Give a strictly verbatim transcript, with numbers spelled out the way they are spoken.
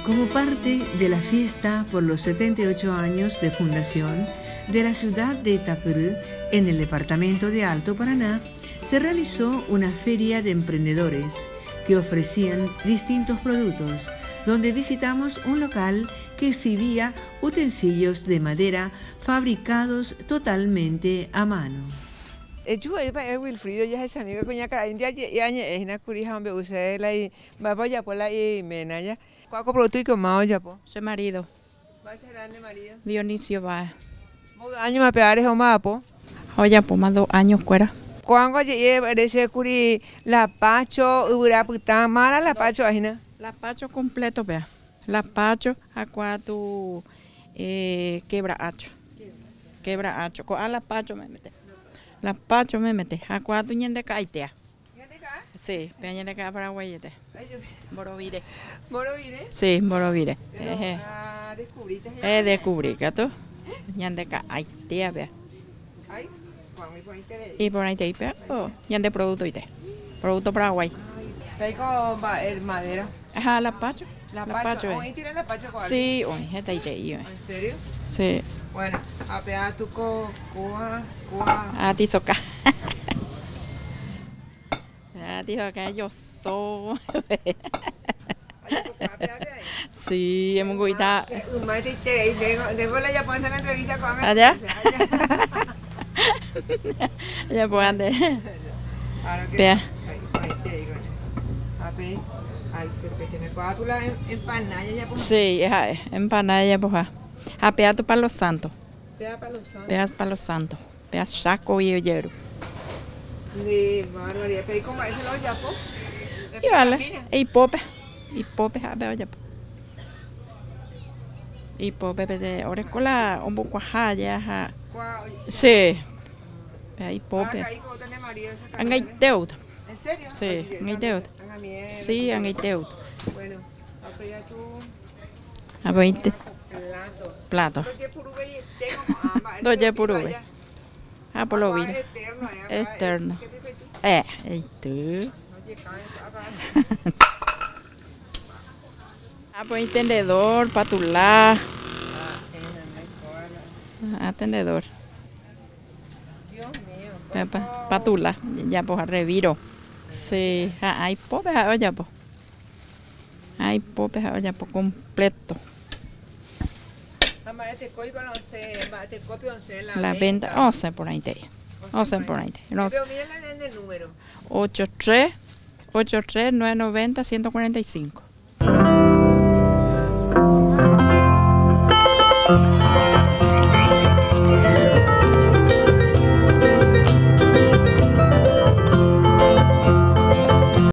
Como parte de la fiesta por los setenta y ocho años de fundación de la ciudad de Itapirú, en el departamento de Alto Paraná, se realizó una feria de emprendedores que ofrecían distintos productos, donde visitamos un local que exhibía utensilios de madera fabricados totalmente a mano. Echu ahí para Wilfrido ya es amigo con ya cara india ya es una curija hombre usted la y va para allá por la y mena ya cuál producto y con más ya po su marido va a ser grande marido Dionisio va dos años más peares o más po oye po más dos años fuera cuando ya ese curi la pacho ura puta mala la pacho ajena la pacho completo vea la pacho a cuatro eh, quebra hacho quebra hacho con a la pacho me mete la pacho me mete a cuatro ñende caitea sí peña de Paraguayete Morovire Morovire sí Morovire eh ah descubriste eh descubrí que tú ñende caitea vea ay por ahí te y por ahí te pero ñende producto ite producto Paraguay ahí con madera ajá la pacho la pacho hoy tiene la pacho cuál sí hoy está ite en serio sí bueno a pegar tu co coa coa a ti soca a ti soca yo soy sí hemos guita un maestro te tengo la japonesa en la entrevista con allá allá pues ande vea a ver ay pero tiene cuatro empanada ya pues sí es empanada ya pues a pear tu para los santos pea para los santos pea para los santos pea saco y ollero de barbaridad pero cómo eso lo ya pues y vale y pope y pope a ver ya y pope de orecola un poco ya sí ahí pope angaiteu ¿en serio? sí angaiteu sí angaiteu bueno a pegar tu a veinte plato plato doye purube ah por lo vino eterno eh y tú ah pues entendedor patulá atendedor patula ya pues reviro sí hay popes ya pues hay popes ya pues completo la venta once por ahí te once por ahí te pero mira el número ocho tres ocho tres nueve noventa ciento cuarenta y cinco